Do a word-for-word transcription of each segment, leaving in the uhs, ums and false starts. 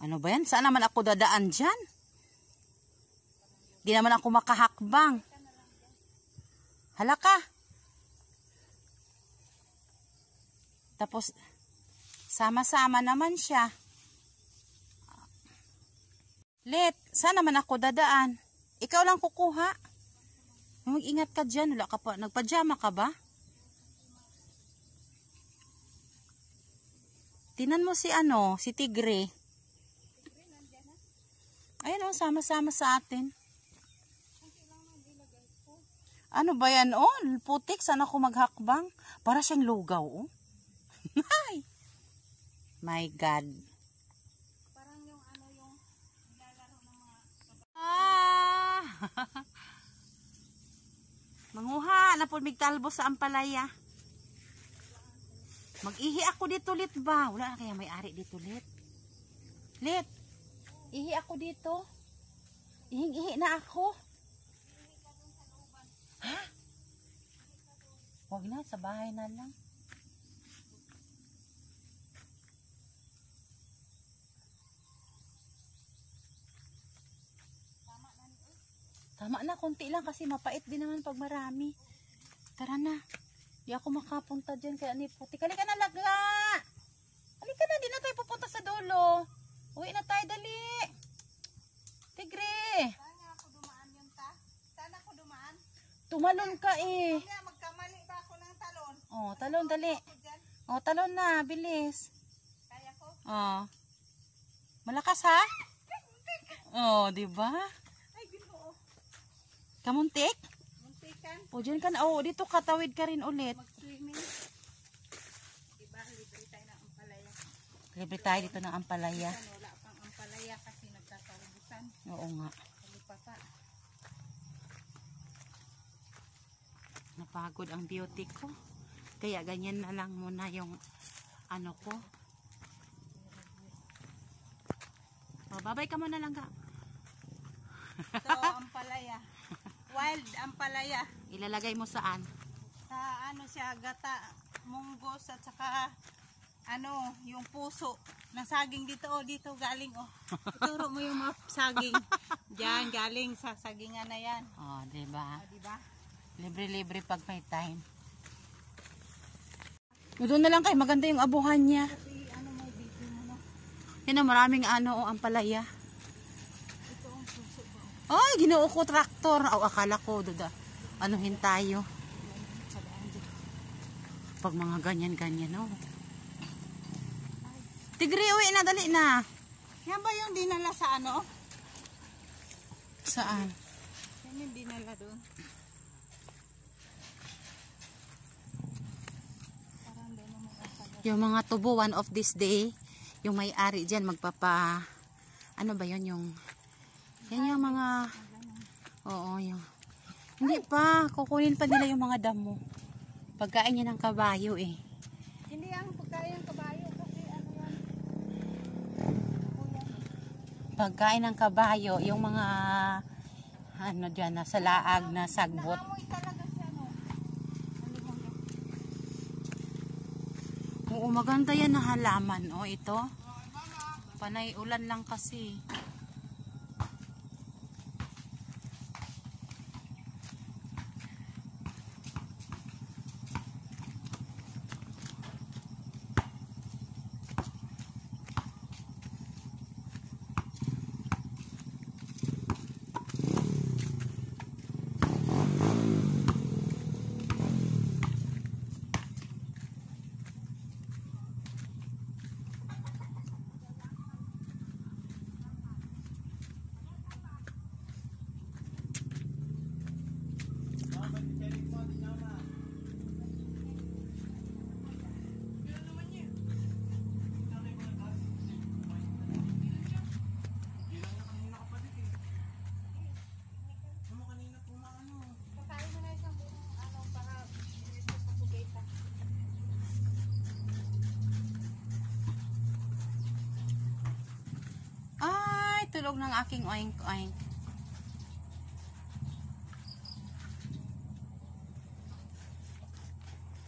Ano ba yan? Saan naman ako dadaan dyan? Di naman ako makahakbang. Hala ka. Tapos, sama-sama naman siya. Let, saan naman ako dadaan? Ikaw lang kukuha. Mag-ingat ka dyan. Wala ka pa. Nagpajama ka ba? Tinan mo si ano, si Tigre. Ayan o, sama-sama sa atin. Ano ba yan? Oh, putik. Saan ako maghakbang? Para siyang lugaw. Oh. Ay! My God. Parang yung ano yung nilalaro ng mga... Ah! Manguha na po migtalbo sa ampalaya. Mag-ihi ako dito, Lit ba? Wala na kaya may-ari dito, Lit. Lit, ihi ako dito. Ihing-ihi na ako. Ha? Huwag na, sa bahay na lang. Tama na, konti lang kasi mapait din naman pag marami. Tara na. Di ako makapunta dyan kaya ni puti. Halika na, laga! Halika na, di na tayo pupunta sa dulo. Uwi na tayo, dali. Tigre! Saan ako dumaan yung ta? Saan ako dumaan? Tumalon ka eh. Kaya magkamali ba ako ng talon? Oh, talon, dali. Ako dyan. Oh, talon na, bilis. Kaya ko? Oh. Malakas ha? Oh, di ba? Ay, ginoo. Kamuntik? Muntikan. O, dyan ka na. Oh, dito katawid ka rin ulit. Mag-swimming. Diba, libre tayo ng ampalaya. Libre tayo dito ng ampalaya. Minsan wala pang ampalaya kasi nagkakaubusan. Oo nga. Kalipapa. Napagod ang beauty ko. Kaya ganyan na lang muna yung ano ko. Oh, babay ka muna lang ka. So, ampalaya. Wild ampalaya. Ilalagay mo saan? Sa ano siya, gata, munggos at saka ano, yung puso ng saging dito, oh, dito galing, oh. Ituro mo yung mga saging. Diyan, galing sa sagingan na yan. Oh, diba? Oh, diba? Libre-libre pag may time. Doon na lang kayo, maganda yung abuhan niya. Kasi ano mo, video mo, no? Yan ang maraming ano, oh, ampalaya. Ito ang puso ko. Ay, ginoo ko traktor. O, akala ko, duda. Anuhin tayo. Pag mga ganyan-ganyan, oh. Tigre, uwi na, dali na. Yan ba yung dinala sa ano? Saan? Yan yung dinala doon. Parang doon naman ang sagot. Yung mga tubo, one of this day, yung may-ari dyan, magpapa, ano ba yun, yung, yan yung mga, oo, yung, hindi pa, kukunin pa nila yung mga damo. Pagkain niya ng kabayo eh. Hindi ang pagkain ng kabayo kasi ano yan. Pagkain ng kabayo, yung mga, ano dyan, nasa laag na sagbot. Naamoy talaga siya, no? Oo, maganda yan na halaman, oh, ito. Panay ulan lang kasi. Pagkain mo na isang buong ano para dito sa sugeta. Ay, tulog ng aking oink-oink.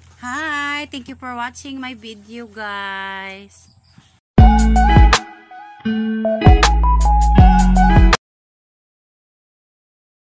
Hi, thank you for watching my video, guys. Bye.